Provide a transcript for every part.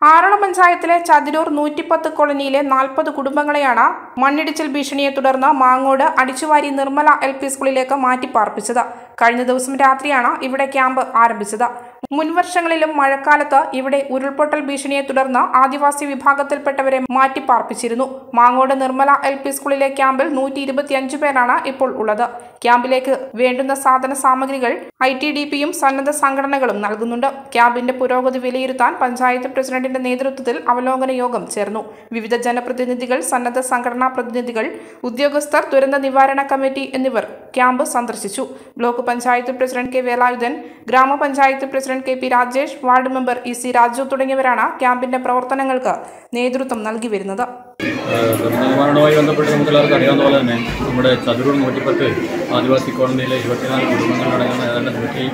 ആറളം പഞ്ചായത്തിലെ ചതിരൂർ 110 കോളനിയിലെ 40 കുടുംബങ്ങളെയാണ് മണ്ണിടിച്ചിൽ ഭീഷണിയെ തുടർന്ന് മാങ്ങോട് അടിച്ചുവാരി നിർമ്മല LP സ്കൂളിലേക്ക് മാറ്റിപ്പാർപ്പിച്ചത്. കഴിഞ്ഞ ദിവസം രാത്രിയാണ് ഇവിടെ ക്യാമ്പ് ആരംഭിച്ചത്. മുൻവർഷങ്ങളിലും മഴക്കാലത്ത് ഇവിടെ ഉരുൾപൊട്ടൽ ഭീഷണിയെ തുടർന്ന് ആദിവാസി വിഭാഗത്തിൽപ്പെട്ടവരെ മാറ്റിപ്പാർപ്പിച്ചിരുന്നു. മാങ്ങോട് നിർമ്മല LP സ്കൂളിലെ ക്യാമ്പിൽ 125 പേരാണ് ഇപ്പോൾ ഉള്ളത്. ക്യാമ്പിലേക്ക് വേണ്ടുന്ന സാധന സാമഗ്രികൾ ITDPയും സന്നദ്ധ സംഘടനകളും നൽകുന്നുണ്ട്. ക്യാമ്പിന്റെ പുരോഗതി വിലയിരുത്താൻ പഞ്ചായത്ത് പ്രസിഡന്റിന്റെ നേതൃത്വത്തിൽ അവലോകന യോഗം ചേർന്നു. വിവിധ ജനപ്രതിനിധികൾ, സന്നദ്ധ സംഘടനാ പ്രതിനിധികൾ, ഉദ്യോഗസ്ഥർ, ദുരന്ത നിവാരണ കമ്മിറ്റി എന്നിവർ ക്യാമ്പ് സന്ദർശിച്ചു. Block panchayat president K. Velayudhan, grama panchayat president KP Rajesh, ward member EC Raju തുടങ്ങിയവരാണ് ക്യാമ്പിന്റെ പ്രവർത്തനങ്ങൾക്ക് നേതൃത്വം നൽകി വരുന്നത്. ദുരന്തനിവാരണവുമായി ബന്ധപ്പെട്ട് നമുക്ക് എല്ലാവർക്കും അറിയാവുന്ന പോലെ തന്നെ നമ്മുടെ ചതുരൂർ 110 ആദിവാസി കോളനിയിലെ 24 കുടുംബങ്ങളടങ്ങുന്ന ഏതാണ്ട്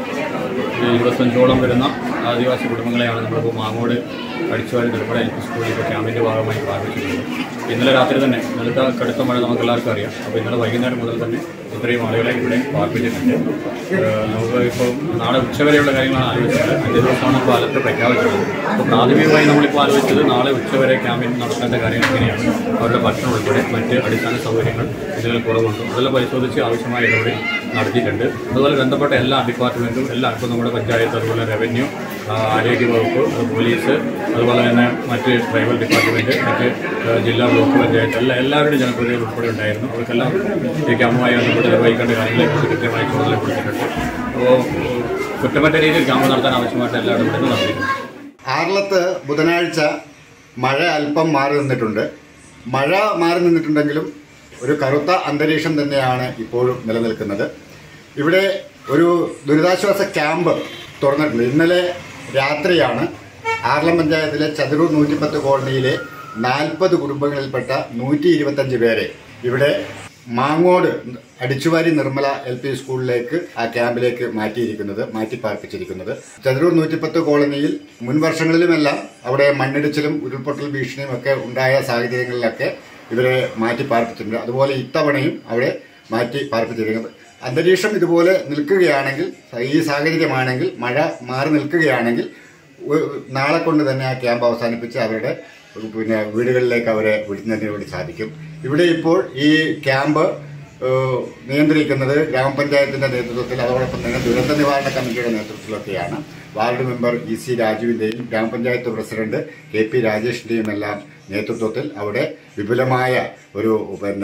125ഓളം വരുന്ന ആദിവാസി കുടുംബങ്ങളെയാണ് നമ്മളിപ്പോൾ മാങ്ങോട് അടിച്ചുവാരി നിർമ്മല LP സ്കൂളിൽ ഇപ്പോൾ ക്യാമ്പിൻ്റെ ഭാഗമായി പ്രാപിച്ചിട്ടുള്ളത്. ഇന്നലെ രാത്രി തന്നെ കടുത്ത മഴ നമുക്ക് എല്ലാവർക്കും അറിയാം. അപ്പോൾ ഇന്നലെ വൈകുന്നേരം മുതൽ തന്നെ ഇത്രയും ആളുകളെ ഇവിടെ പാർപ്പിച്ചിട്ടുണ്ട്. നമുക്ക് ഇപ്പോൾ നാളെ ഉച്ചവരെയുള്ള കാര്യങ്ങളാണ് ആലോചിച്ചത്. 5 ദിവസമാണ് ഇപ്പോൾ അലർട്ട് പ്രഖ്യാപിച്ചിട്ടുള്ളത്. അപ്പോൾ പ്രാഥമികമായി നമ്മളിപ്പോൾ ആലോചിച്ചത് നാളെ ഉച്ചവരെ ക്യാമ്പിൽ നടത്തേണ്ട കാര്യങ്ങൾ എങ്ങനെയാണ്, അവരുടെ ഭക്ഷണം ഉൾപ്പെടെ മറ്റ് അടിസ്ഥാന സൗകര്യങ്ങൾ ഇതിൽ കുറവുണ്ട്, അതെല്ലാം പരിശോധിച്ച് ആവശ്യമായ ഇടപെടൽ നടത്തിയിട്ടുണ്ട്. അതുപോലെ ബന്ധപ്പെട്ട എല്ലാ ഡിപ്പാർട്ട്മെൻറ്റും ഇപ്പോൾ നമ്മുടെ പഞ്ചായത്ത്, അതുപോലെ റവന്യൂ, ആരോഗ്യ വകുപ്പ്, പോലീസ്, അതുപോലെ തന്നെ മറ്റ് ട്രൈബൽ ഡിപ്പാർട്ട്മെൻറ്റ്, മറ്റ് ജില്ലാ ബ്ലോക്ക് പഞ്ചായത്ത് എല്ലാവരുടെയും ജനപ്രതിനിധികൾ ഉൾപ്പെടെ ഉണ്ടായിരുന്നു. അവർക്കെല്ലാം ഈ ക്യാമ്പുമായി ബന്ധപ്പെട്ട് നിർവഹിക്കേണ്ട കാര്യങ്ങളെക്കുറിച്ച് കൃത്യമായി ചുമതല കൊടുത്തിട്ടുണ്ട്. അപ്പോൾ കുറ്റമറ്റ രീതിയിൽ ക്യാമ്പ് നടത്താൻ ആവശ്യമായിട്ട് എല്ലാ ഇടപെടലും നടത്തിയിട്ടുണ്ട്. ആറളത്ത് ബുധനാഴ്ച മഴ അല്പം മാറി നിന്നിട്ടുണ്ട്. മഴ മാറി നിന്നിട്ടുണ്ടെങ്കിലും ഒരു കറുത്ത അന്തരീക്ഷം തന്നെയാണ് ഇപ്പോഴും നിലനിൽക്കുന്നത്. ഇവിടെ ഒരു ദുരിതാശ്വാസ ക്യാമ്പ് തുറന്നിട്ടുണ്ട്. ഇന്നലെ രാത്രിയാണ് ആറളം പഞ്ചായത്തിലെ ചതുരൂർ 110 കോളനിയിലെ 40 കുടുംബങ്ങളിൽപ്പെട്ട 125 പേരെ ഇവിടെ മാങ്ങോട് അടിച്ചുവാരി നിർമ്മല LP സ്കൂളിലേക്ക് ആ ക്യാമ്പിലേക്ക് മാറ്റിപ്പാർപ്പിച്ചിരിക്കുന്നത്. ചതുരൂർ 110 കോളനിയിൽ മുൻ വർഷങ്ങളിലുമെല്ലാം അവിടെ മണ്ണിടിച്ചിലും ഉരുൾപൊട്ടൽ ഭീഷണിയും ഒക്കെ ഉണ്ടായ സാഹചര്യങ്ങളിലൊക്കെ ഇവരെ മാറ്റിപ്പാർപ്പിച്ചിട്ടുണ്ട്. അതുപോലെ ഇത്തവണയും അവിടെ മാറ്റിപ്പാർപ്പിച്ചിരിക്കുന്നത്. അന്തരീക്ഷം ഇതുപോലെ നിൽക്കുകയാണെങ്കിൽ, ഈ സാഹചര്യമാണെങ്കിൽ, മഴ മാറി നിൽക്കുകയാണെങ്കിൽ നാളെ കൊണ്ട് തന്നെ ആ ക്യാമ്പ് അവസാനിപ്പിച്ച് അവരുടെ വീടുകളിലേക്ക് അവരെ വിടുന്നതിന് വേണ്ടി സാധിക്കും. ഇവിടെ ഇപ്പോൾ ഈ ക്യാമ്പ് നിയന്ത്രിക്കുന്നത് ഗ്രാമപഞ്ചായത്തിൻ്റെ നേതൃത്വത്തിൽ, അതോടൊപ്പം തന്നെ ദുരന്ത നിവാരണ കമ്മിറ്റിയുടെ നേതൃത്വത്തിലൊക്കെയാണ്. വാർഡ് മെമ്പർ EC രാജുവിൻ്റെയും ഗ്രാമപഞ്ചായത്ത് പ്രസിഡന്റ് KP രാജേഷിൻ്റെയും എല്ലാം നേതൃത്വത്തിൽ അവിടെ വിപുലമായ ഒരു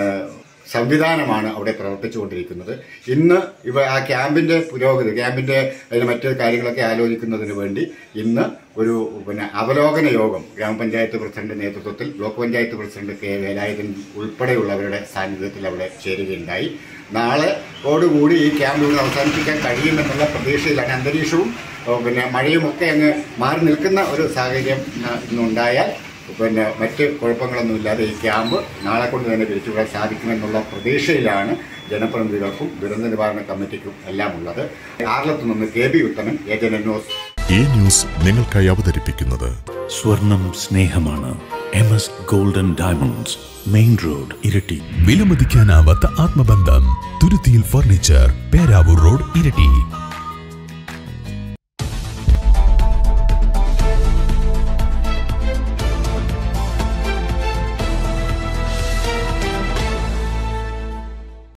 സംവിധാനമാണ് അവിടെ പ്രവർത്തിച്ചുകൊണ്ടിരിക്കുന്നത്. ഇന്ന് ആ ക്യാമ്പിൻ്റെ പുരോഗതി, ക്യാമ്പിൻ്റെ മറ്റ് കാര്യങ്ങളൊക്കെ ആലോചിക്കുന്നതിന് വേണ്ടി ഇന്ന് ഒരു അവലോകന യോഗം ഗ്രാമപഞ്ചായത്ത് പ്രസിഡന്റ് നേതൃത്വത്തിൽ block panchayat president K. Velayudhan ഉൾപ്പെടെയുള്ളവരുടെ സാന്നിധ്യത്തിൽ അവിടെ ചേരുകയുണ്ടായി. നാളെയോടുകൂടി ഈ ക്യാമ്പ് ഇവിടെ അവസാനിപ്പിക്കാൻ കഴിയുമെന്നുള്ള പ്രതീക്ഷയിലാണ്. അന്തരീക്ഷവും മഴയുമൊക്കെ അങ്ങ് മാറി നിൽക്കുന്ന ഒരു സാഹചര്യം ഇന്നുണ്ടായാൽ മറ്റ് കുഴപ്പങ്ങളൊന്നുമില്ലാതെ ഈ ക്യാമ്പ് നാളെ കൊണ്ട് തന്നെ പിരിച്ചുവിടാൻ സാധിക്കുമെന്നുള്ള പ്രതീക്ഷയിലാണ് ജനപ്രതിനിധികൾക്കും ദുരന്ത നിവാരണ കമ്മിറ്റിക്കും എല്ലാം ഉള്ളത്. ആറളത്തു നിന്ന് KB ഉത്തമൻ, ഏജന്റ് ന്യൂസ്. ഈ ന്യൂസ് നിങ്ങൾക്കായി അവതരിപ്പിക്കുന്നത് സ്വർണം സ്നേഹമാണ്. MS Golden Diamonds, main road, Iritty. വിലമതിക്കാനാവാത്ത ആത്മബന്ധം. തുരുത്തിയിൽ ഫർണിച്ചർ, പേരാവൂർ റോഡ്, ഇരിട്ടി.